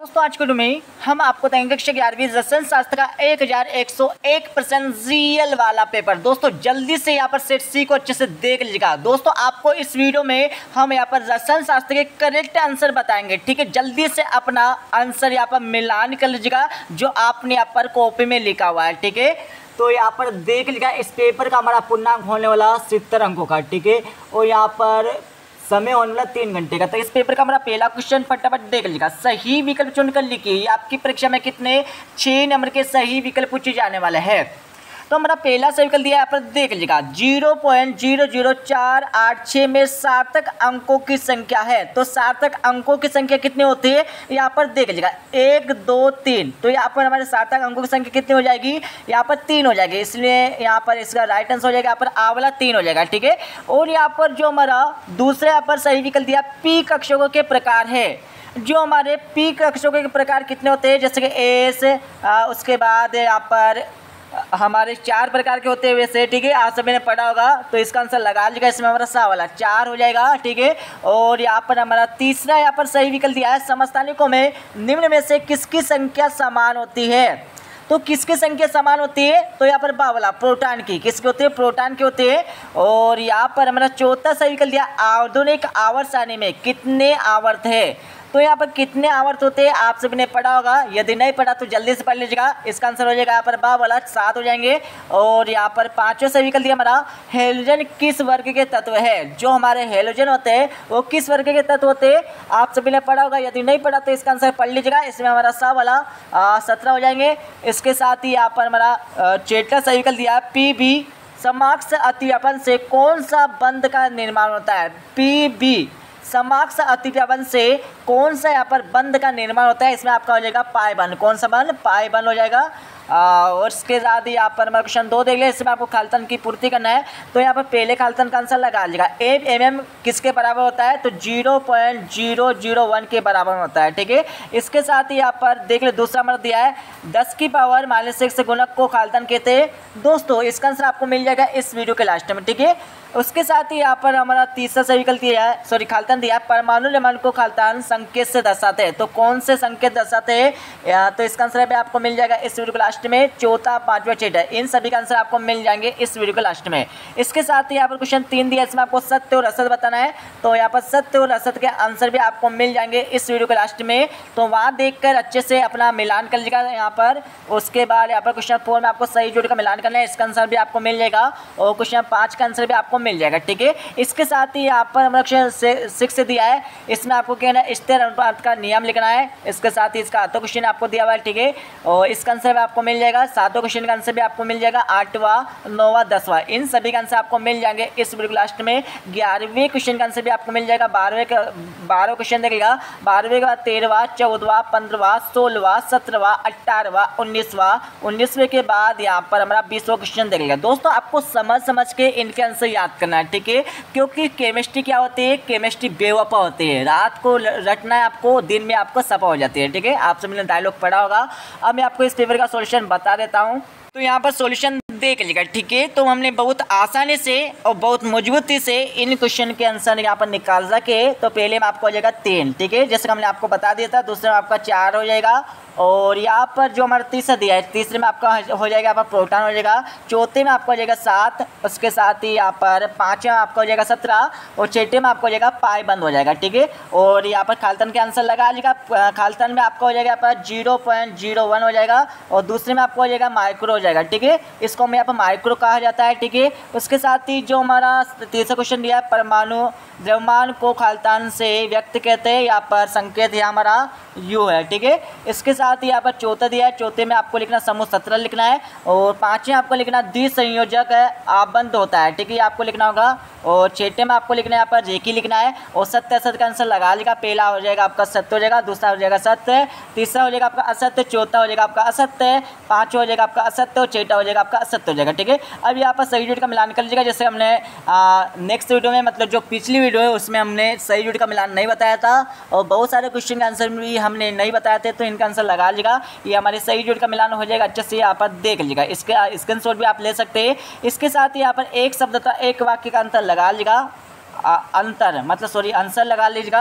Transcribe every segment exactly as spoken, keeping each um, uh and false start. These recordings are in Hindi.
दोस्तों आज के वीडियो में हम आपको देंगे कक्षा ग्यारहवीं रसायन शास्त्र का एक हज़ार एक सौ एक परसेंट रियल वाला पेपर। दोस्तों जल्दी से यहाँ पर सेट सी को अच्छे से देख लीजिएगा। दोस्तों आपको इस वीडियो में हम यहाँ पर रसायन शास्त्र के करेक्ट आंसर बताएंगे, ठीक है। जल्दी से अपना आंसर यहाँ पर मिलान कर लीजिएगा जो आपने यहाँ पर कॉपी में लिखा हुआ है, ठीक है। तो यहाँ पर देख लीजिएगा इस पेपर का हमारा पूर्णांक होने वाला सत्तर अंकों का, ठीक है। और यहाँ पर समय होने वाला तीन घंटे का। तो इस पेपर का हमारा पहला क्वेश्चन फटाफट देख लीजिएगा। सही विकल्प चुनकर लिखिए। आपकी परीक्षा में कितने छः नंबर के सही विकल्प पूछे जाने वाले हैं। तो हमारा पहला सही विकल्प दिया है, यहाँ पर देख लीजिएगा जीरो पॉइंट जीरो जीरो चार आठ छः में सार्थक अंकों की संख्या है। तो सार्थक अंकों की संख्या कितनी होती है यहाँ पर देख लीजिएगा, एक दो तीन। तो यहाँ पर हमारे सार्थक अंकों की संख्या कितनी हो जाएगी, यहाँ पर तीन हो जाएगी, इसलिए यहाँ पर इसका राइट आंसर हो जाएगा यहाँ पर आ वाला तीन हो जाएगा, ठीक है। और यहाँ पर जो हमारा दूसरे यहाँ पर सही विकल्प दिया पी कक्षकों के प्रकार है। जो हमारे पी कक्षकों के प्रकार कितने होते हैं, जैसे कि एस, उसके बाद यहाँ पर हमारे चार प्रकार के होते हैं वैसे, ठीक है। आप सभी ने पढ़ा होगा तो इसका आंसर लगा लीजिएगा। इसमें हमारा सा वाला चार हो जाएगा, ठीक है। और यहाँ पर हमारा तीसरा यहाँ पर सही विकल्प दिया है समस्थानिकों में निम्न में से किसकी संख्या समान होती है। तो किसकी संख्या समान होती है, तो यहाँ पर बावला प्रोटॉन की किसकी होती है, प्रोटॉन की होती है। और यहाँ पर हमारा चौथा सही विकल्प दिया आधुनिक आवर्त सारणी में कितने आवर्त है। तो यहाँ पर कितने आवर्त होते हैं आप सभी ने पढ़ा होगा, यदि नहीं पढ़ा तो जल्दी से पढ़ लीजिएगा। इसका आंसर हो जाएगा यहाँ पर बा वाला सात हो जाएंगे। और यहाँ पर पांचवें सही विकल्प दिया हमारा हेलोजन किस वर्ग के तत्व है। जो हमारे हेलोजन होते हैं वो किस वर्ग के तत्व होते हैं आप सभी ने पढ़ा होगा, यदि नहीं पढ़ा तो इसका आंसर पढ़ लीजिएगा। इसमें हमारा सा वाला सत्रह हो जाएंगे। इसके साथ ही यहाँ पर हमारा चौथा सही विकल्प दिया पी बी समाक्ष अतिव्यापन से कौन सा बंध का निर्माण होता है। पी बी समाक्ष अतिव्यापन से कौन सा यहाँ पर बंध का निर्माण होता है। इसमें आपका हो जाएगा पाई बंध। कौन सा बंध, पाई बंध हो जाएगा। आ, और इसके साथ ही यहाँ पर हमारा क्वेश्चन दो देख लिया, इसमें आपको खालतन की पूर्ति करना है। तो यहाँ पर पहले खालतन का आंसर लगा लीजिएगा। एम एम एम किसके बराबर होता है, तो zero point zero zero one के बराबर होता है, ठीक है। इसके साथ ही यहाँ पर देख ले दूसरा नंबर दिया है दस की पावर माइनस सिक्स गुणक को खालतन कहते हैं। दोस्तों इसका आंसर आपको मिल जाएगा इस वीडियो के लास्ट में, ठीक है। उसके साथ ही यहाँ पर हमारा तीसरा सही विकल्प दिया है, सॉरी खालतन दिया है परमाणु निर्माण को खालतन संकेत से दर्शाते हैं। तो कौन से संकेत दर्शाते हैं, तो इसका आंसर भी आपको मिल जाएगा इस वीडियो के लास्ट में। चौथा पांचवा छठा इन सभी का आंसर आपको मिल जाएंगे इस वीडियो के लास्ट में। इसके साथ ही यहाँ पर क्वेश्चन तीन दिया, इसमें आपको सत्य और असत बताना है। तो यहाँ पर सत्य और असत के आंसर भी आपको मिल जाएंगे इस वीडियो के लास्ट में। तो वहाँ देखकर अच्छे से अपना मिलान कर लीजिएगा यहाँ पर। उसके बाद यहाँ पर क्वेश्चन फोर में आपको सही जोड़ का मिलान करना है, इसका आंसर भी आपको मिल जाएगा। और क्वेश्चन पाँच का आंसर भी आपको मिल जाएगा, ठीक है। इसके साथ ही यहाँ पर हमारा क्वेश्चन सिक्स दिया है, इसमें आपको कहना है स्थिर अनुपात का नियम लिखना है। इसके साथ ही इसका आठवां क्वेश्चन आपको दिया हुआ है, ठीक है। और इसका आंसर भी आपको मिल जाएगा। सातों क्वेश्चन का आंसर भी आपको मिल जाएगा, आठवां नौवां दसवां इन सभी का आंसर आपको मिल जाएंगे इस वीडियो के लास्ट में। ग्यारहवें क्वेश्चन का आंसर भी आपको मिल जाएगा। बारहवें का बारह क्वेश्चन देखेगा, बारहवें का तेरहवां चौदहवां पंद्रहवां सोलहवां सत्रहवां अट्ठारहवां उन्नीसवां उन्नीसवें के बाद यहाँ पर हमारा बीसवां क्वेश्चन देखेगा। दोस्तों आपको समझ समझ के इनके आंसर याद करना है, ठीक है। क्योंकि केमिस्ट्री क्या होती है, केमिस्ट्री बेवफा होती है। रात को रटना है आपको, दिन में आपको सफा हो जाती है, ठीक है। आप सबने डायलॉग पढ़ा होगा। अब मैं आपको इस पेपर का सॉल्यूशन बता देता हूँ। तो यहाँ पर सॉल्यूशन देख लीजिएगा, ठीक है। तो हमने बहुत आसानी से और बहुत मजबूती से इन क्वेश्चन के आंसर यहाँ पर निकाल सके। तो पहले में आपको हो जाएगा तीन, ठीक है, जैसे हमने आपको बता दिया था। दूसरे में आपका चार हो जाएगा। और यहाँ पर जो हमारा तीसरा दिया है, तीसरे में आपका हो जाएगा यहाँ पर प्रोटॉन हो जाएगा। चौथे में आपका हो जाएगा सात। उसके साथ ही यहाँ पर पाँचवें में आपका हो जाएगा सत्रह। और छठे में आपका हो जाएगा पाई बंद हो जाएगा, ठीक है। और यहाँ पर खालतन के आंसर लगा लीजिएगा। खालतन में आपका हो जाएगा यहाँ पर जीरो पॉइंट जीरो वन हो जाएगा। और दूसरे में आपको हो जाएगा माइक्रो हो जाएगा, ठीक है। इसको हमें यहाँ पर माइक्रो कहा जाता है, ठीक है। उसके साथ ही जो हमारा तीसरा क्वेश्चन दिया है परमाणु द्रव्यमान को खालतन से व्यक्त कहते हैं, यहाँ पर संकेत है हमारा यू है, ठीक है। इसके साथ ही यहाँ पर चौथा दिया है, चौथे में आपको लिखना समूह सत्रह लिखना है। और पाँचवें आपको लिखना द्विसंयोजक है आबंध होता है, ठीक है, आपको लिखना होगा। और छठे में आपको लिखना है यहाँ पर रेखी लिखना है। और सत्य असत्य का आंसर लगा लेगा। पहला हो जाएगा आपका सत्य हो जाएगा, दूसरा हो जाएगा सत्य, तीसरा हो जाएगा आपका असत्य, चौथा हो जाएगा आपका असत्य, पाँचवा हो जाएगा आपका असत्य और छठा हो जाएगा आपका असत्य हो जाएगा, ठीक है। अब यहाँ पर सही जोड़ का मिलान कर लीजिएगा। जैसे हमने नेक्स्ट वीडियो में, मतलब जो पिछली वीडियो है उसमें हमने सही जोड़ का मिलान नहीं बताया था और बहुत सारे क्वेश्चन का आंसर भी हमने नहीं बताए थे। तो इनका आंसर लगा लीजिएगा। ये हमारे सही जोड़ का मिलान हो जाएगा। अच्छे से यहाँ पर देख लीजिएगा। इसके स्क्रीनशॉट भी आप ले सकते हैं। इसके साथ ही यहाँ पर एक शब्द था एक वाक्य का अंतर लगा लीजिएगा। अंतर मतलब सॉरी आंसर लगा लीजिएगा।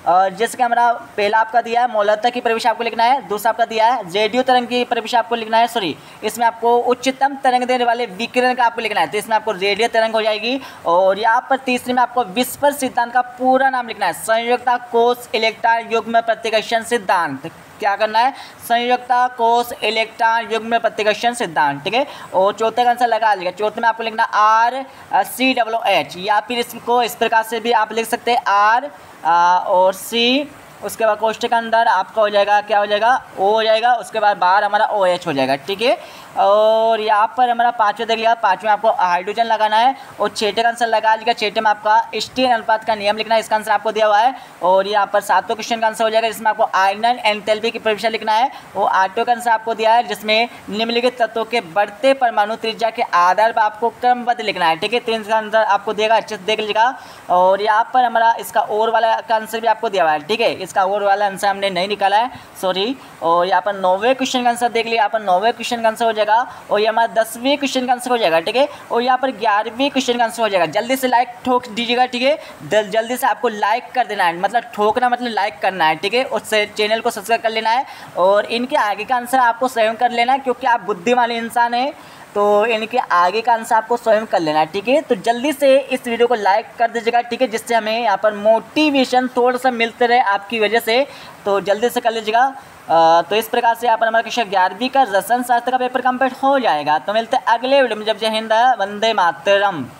और जैसे कि हमारा पहला आपका दिया है मौलता की परिभाषा आपको लिखना है, दूसरा आपका दिया है रेडियो तरंग की परिभाषा आपको लिखना है, सॉरी इसमें आपको उच्चतम तरंग देने वाले विकिरण का आपको लिखना है, तो इसमें आपको रेडियो तरंग हो जाएगी। और यहाँ पर तीसरे में आपको विस्पर सिद्धांत का पूरा नाम लिखना है, संयोजकता कोष इलेक्ट्रॉन युग्म प्रतिकर्षण सिद्धांत। क्या करना है, संयोजकता कोष इलेक्ट्रॉन युग्म प्रतिकर्षण सिद्धांत, ठीक है। और चौथे का आंसर लगा लीजिएगा, चौथे में आपको लिखना आर सी डब्ल्यू एच, या फिर इसको इस प्रकार से भी आप लिख सकते हैं आर और सी, उसके बाद कोष्ठक के अंदर आपका हो जाएगा क्या हो जाएगा ओ हो जाएगा, उसके बाद बाहर हमारा ओ एच हो जाएगा, ठीक है। और यहाँ पर हमारा पाँचवें देख लिया, पाँचवें आपको हाइड्रोजन लगाना है और छठे का आंसर लगा लीजिएगा, छठे में आपका स्टीन अनुपात का नियम लिखना है, इसका आंसर आपको दिया हुआ है। और यहाँ पर सातवें क्वेश्चन का आंसर हो जाएगा जिसमें आपको आयरन एंथैल्पी की परिभाषा लिखना है, वो आठवें का आंसर आपको दिया है जिसमें निम्नलिखित तत्वों के बढ़ते परमाणु त्रिज्या के आधार पर आपको क्रमबद्ध लिखना है, ठीक है। तो इसका आंसर आपको देगा, अच्छे से देख लीजिएगा। और यहाँ पर हमारा इसका और वाला का आंसर भी आपको दिया हुआ है, ठीक है, इसका और वाला आंसर हमने नहीं निकाला है, सॉरी। और यहाँ पर नौवें क्वेश्चन का आंसर देख लिया, यहाँ पर नौवें क्वेश्चन का आंसर हो जाएगा। और ये हमारा दसवें क्वेश्चन का आंसर हो जाएगा, ठीक है। और यहाँ पर ग्यारहवीं क्वेश्चन का आंसर हो जाएगा। जल्दी से लाइक ठोक दीजिएगा, ठीक है, जल्दी से आपको लाइक कर देना है, मतलब ठोकना मतलब लाइक करना है, ठीक है। उससे चैनल को सब्सक्राइब कर लेना है और इनके आगे का आंसर आपको स्वयं कर लेना है, क्योंकि आप बुद्धिमान इंसान हैं, तो इनके आगे का आंसर आपको स्वयं कर लेना है, ठीक है। तो जल्दी से इस वीडियो को लाइक कर दीजिएगा, ठीक है, जिससे हमें यहाँ पर मोटिवेशन थोड़ा सा मिलते रहे आपकी वजह से, तो जल्दी से कर लीजिएगा। तो इस प्रकार से यहाँ पर हमारा क्वेश्चन ग्यारहवीं का रसायन शास्त्र का पेपर कंप्लीट हो जाएगा। तो मिलते हैं अगले वीडियो में, जब जय हिंद, वंदे मातरम।